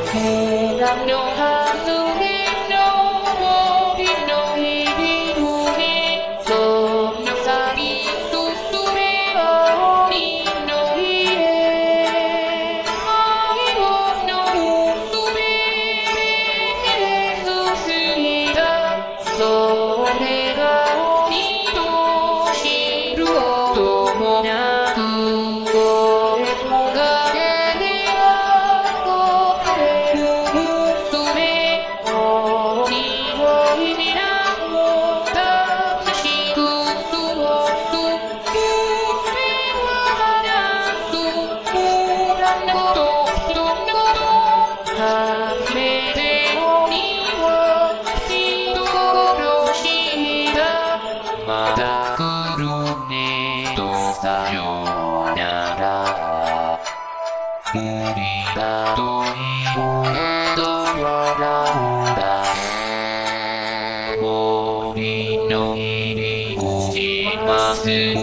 また来るねとさよなら。無理だと言うけど笑うんだね。森の入り口ます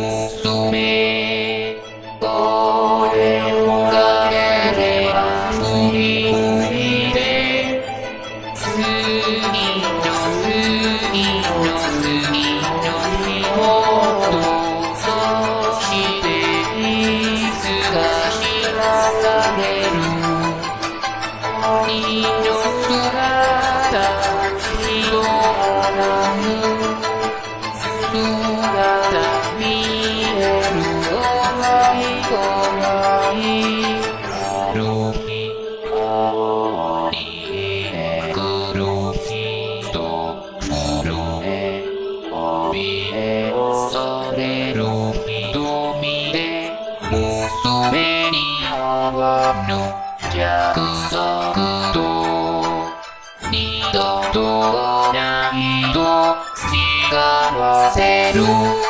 娘。これもがければ振り向いて。次の次の次の日もそしていつか開かれる鬼の姿広がる姿見える怖い怖いある日降りてくる人震え怯え恐れる瞳で娘に会わぬ約束と二度とないと誓わせる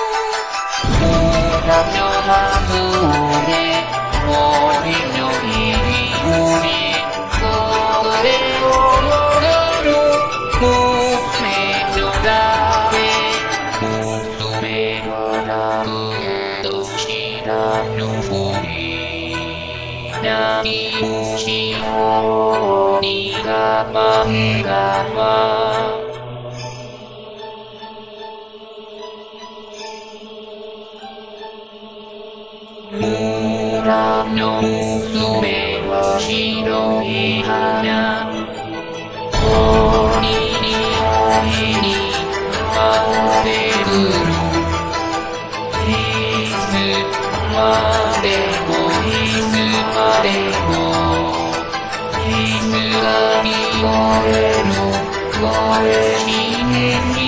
村のはずで森の入り口これを踊る娘のだけ娘は泣くけど知らぬふり何もしように我慢我慢村の娘は白い花鬼に会いに舞ってくるいつまでもいつまでもいつか聞こえる声に